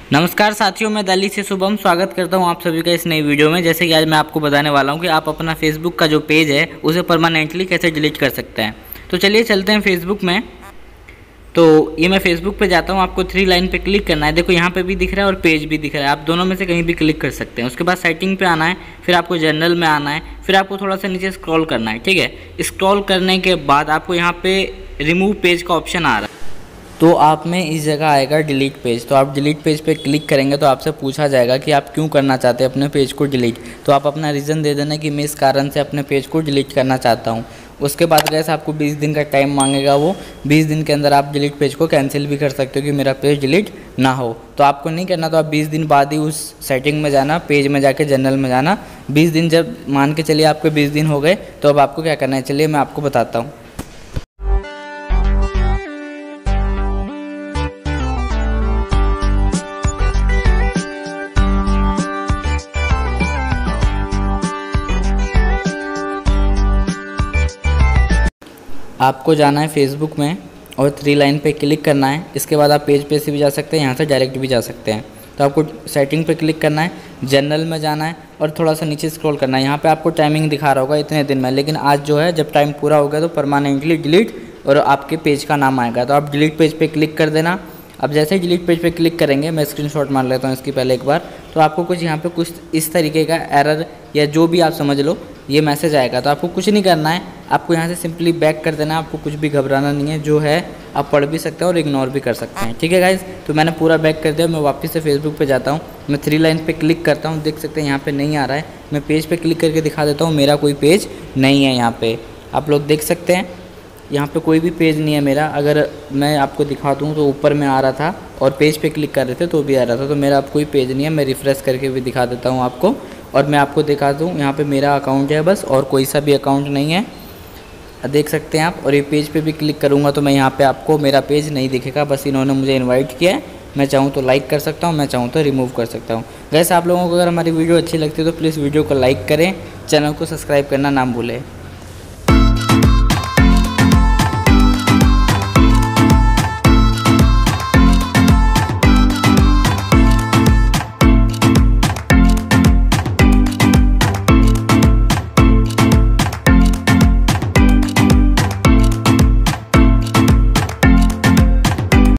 नमस्कार साथियों, मैं दिल्ली से शुभम स्वागत करता हूं आप सभी का इस नई वीडियो में। जैसे कि आज मैं आपको बताने वाला हूं कि आप अपना फेसबुक का जो पेज है उसे परमानेंटली कैसे डिलीट कर सकते हैं। तो चलिए चलते हैं फेसबुक में। तो ये मैं फेसबुक पे जाता हूं, आपको 3 लाइन पे क्लिक करना है। देखो यहाँ पे भी दिख रहा है और पेज भी दिख रहा है, आप दोनों में से कहीं भी क्लिक कर सकते हैं। उसके बाद सेटिंग पे आना है, फिर आपको जनरल में आना है, फिर आपको थोड़ा सा नीचे स्क्रॉल करना है। ठीक है, स्क्रॉल करने के बाद आपको यहाँ पे रिमूव पेज का ऑप्शन आ रहा है। तो आप में इस जगह आएगा डिलीट पेज। तो आप डिलीट पेज पे क्लिक करेंगे तो आपसे पूछा जाएगा कि आप क्यों करना चाहते हैं अपने पेज को डिलीट। तो आप अपना रीज़न दे देना कि मैं इस कारण से अपने पेज को डिलीट करना चाहता हूँ। उसके बाद गैस आपको 20 दिन का टाइम मांगेगा। वो 20 दिन के अंदर आप डिलीट पेज को कैंसिल भी कर सकते हो कि मेरा पेज डिलीट ना हो। तो आपको नहीं करना, तो आप 20 दिन बाद ही उस सेटिंग में जाना, पेज में जाके जनरल में जाना। 20 दिन जब मान के चलिए आपके 20 दिन हो गए तो अब आपको क्या करना है, चलिए मैं आपको बताता हूँ। आपको जाना है फेसबुक में और 3 लाइन पे क्लिक करना है। इसके बाद आप पेज पे से भी जा सकते हैं, यहाँ से डायरेक्ट भी जा सकते हैं। तो आपको सेटिंग पे क्लिक करना है, जनरल में जाना है और थोड़ा सा नीचे स्क्रॉल करना है। यहाँ पे आपको टाइमिंग दिखा रहा होगा इतने दिन में, लेकिन आज जो है जब टाइम पूरा हो गया तो परमानेंटली डिलीट और आपके पेज का नाम आएगा। तो आप डिलीट पेज पे क्लिक कर देना। अब जैसे ही डिलीट पेज पे क्लिक करेंगे, मैं स्क्रीनशॉट मार लेता हूँ इसकी पहले एक बार, तो आपको कुछ यहाँ पे कुछ इस तरीके का एरर या जो भी आप समझ लो ये मैसेज आएगा। तो आपको कुछ नहीं करना है, आपको यहाँ से सिंपली बैक कर देना है। आपको कुछ भी घबराना नहीं है, जो है आप पढ़ भी सकते हैं और इग्नोर भी कर सकते हैं। ठीक है गाइज, तो मैंने पूरा बैक कर दिया। मैं वापस से फेसबुक पे जाता हूँ, मैं 3 लाइन पे क्लिक करता हूँ। देख सकते हैं यहाँ पे नहीं आ रहा है। मैं पेज पे क्लिक करके दिखा देता हूँ, मेरा कोई पेज नहीं है। यहाँ पे आप लोग देख सकते हैं, यहाँ पे कोई भी पेज नहीं है मेरा। अगर मैं आपको दिखा दूँ तो ऊपर में आ रहा था और पेज पे क्लिक कर रहे थे तो भी आ रहा था। तो मेरा अब कोई पेज नहीं है। मैं रिफ़्रेश करके भी दिखा देता हूँ आपको, और मैं आपको दिखा दूँ यहाँ पे मेरा अकाउंट है बस, और कोई सा भी अकाउंट नहीं है। देख सकते हैं आप। और ये पेज पे भी क्लिक करूँगा तो मैं यहाँ पे आपको मेरा पेज नहीं दिखेगा, बस इन्होंने मुझे इनवाइट किया है। मैं चाहूँ तो लाइक कर सकता हूँ, मैं चाहूँ तो रिमूव कर सकता हूँ। वैसे आप लोगों को अगर हमारी वीडियो अच्छी लगती है तो प्लीज़ वीडियो को लाइक करें, चैनल को सब्सक्राइब करना ना भूलें।